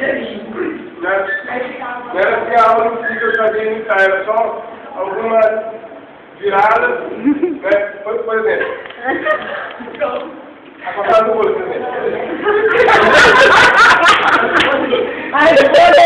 Não era que a aula não fica fazendo imitar, era só algumas viradas, né? Por exemplo. A passada do olho, por exemplo.